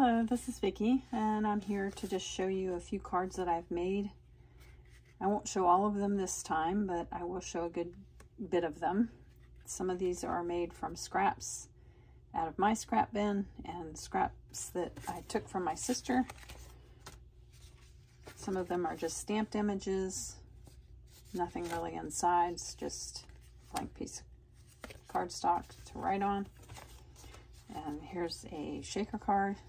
Hello, this is Vicki, and I'm here to just show you a few cards that I've made. I won't show all of them this time, but I will show a good bit of them. Some of these are made from scraps out of my scrap bin and scraps that I took from my sister. Some of them are just stamped images, nothing really inside, it's just a blank piece of cardstock to write on. And here's a shaker card.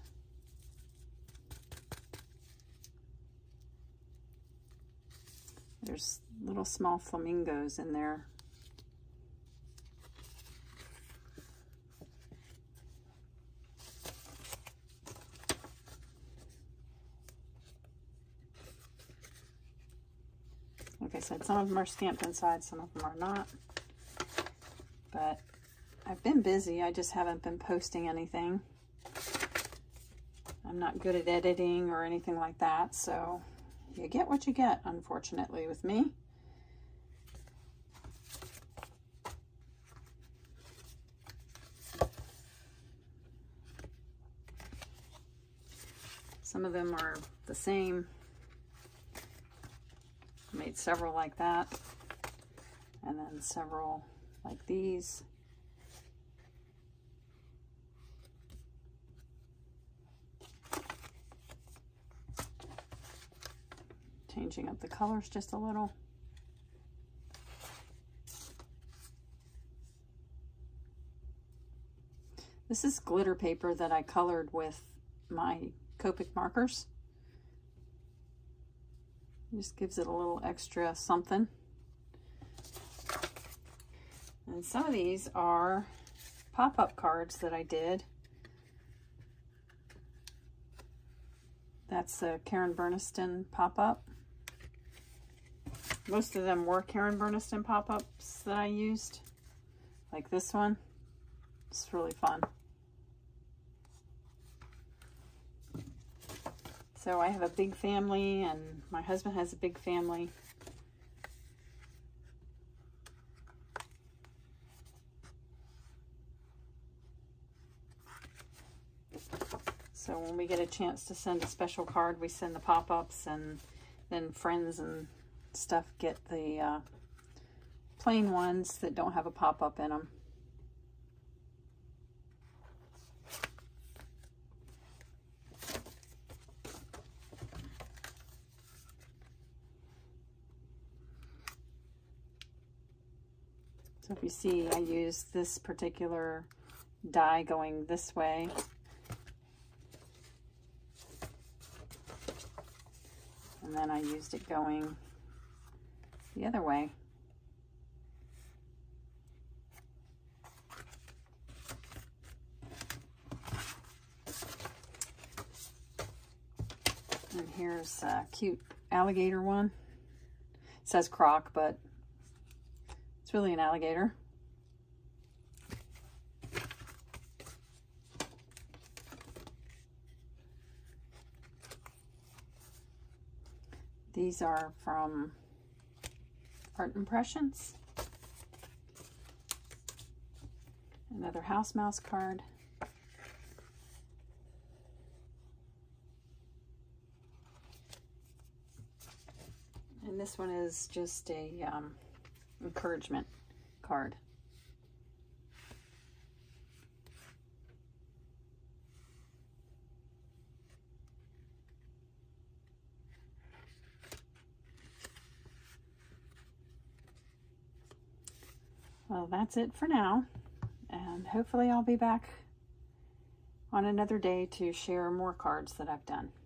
There's little small flamingos in there. Like I said, some of them are stamped inside, some of them are not. But I've been busy, I just haven't been posting anything. I'm not good at editing or anything like that, so you get what you get, unfortunately, with me. Some of them are the same. I made several like that, and then several like these. Changing up the colors just a little. This is glitter paper that I colored with my Copic markers. Just gives it a little extra something. And some of these are pop-up cards that I did. That's a Karen Berniston pop-up. Most of them were Karen Berniston pop-ups that I used, like this one. It's really fun. So I have a big family, and my husband has a big family. So when we get a chance to send a special card, we send the pop-ups, and then friends and stuff get the plain ones that don't have a pop-up in them. So if you see, I use this particular die going this way. And then I used it going the other way. And here's a cute alligator one. It says croc, but it's really an alligator. These are from Art Impressions. Another house mouse card. And this one is just a encouragement card. Well, that's it for now, and hopefully I'll be back on another day to share more cards that I've done.